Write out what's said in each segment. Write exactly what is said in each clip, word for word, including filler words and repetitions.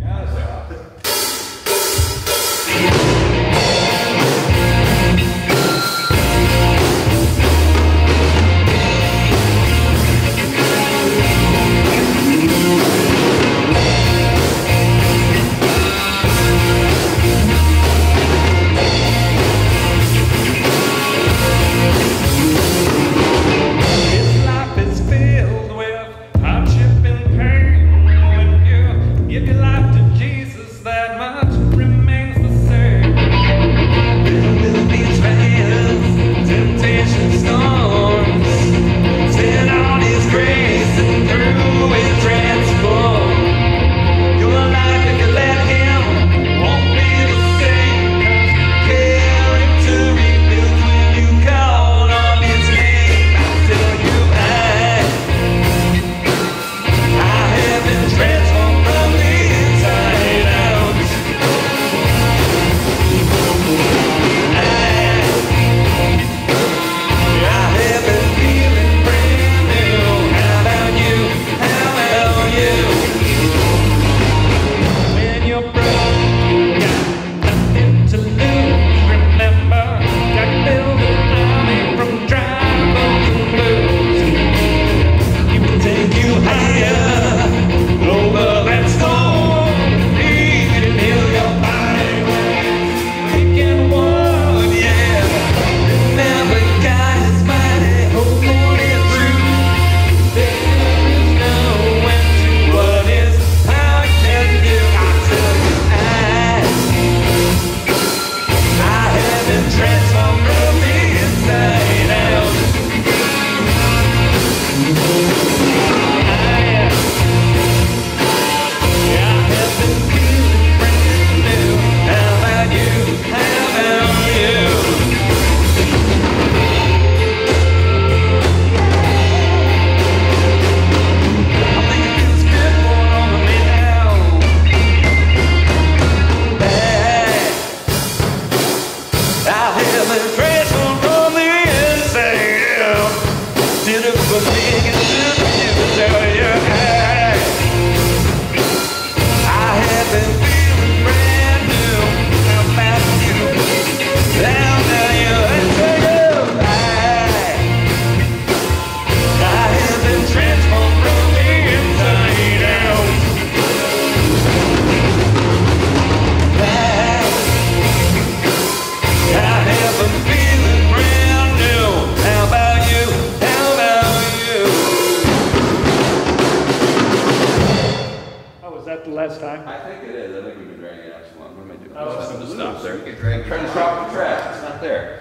Last time? I think it is. I think we've been dragging it out too long. What am I doing? Oh, Just it's to stop there. I'm trying to stop the track. It's not there.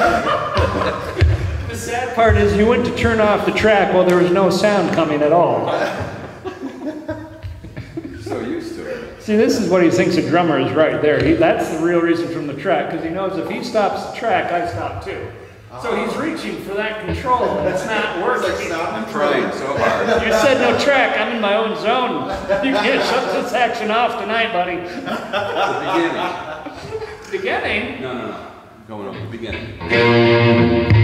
The sad part is you went to turn off the track while there was no sound coming at all. So used to it. See, this is what he thinks a drummer is right there. He, that's the real reason from the track, because he knows if he stops the track, I stop too. So he's reaching for that control, and it's not working. I'm trying so hard. You said no track. I'm in my own zone. You can't shut this action off tonight, buddy. The beginning. Beginning? No, no, no. Going over the beginning.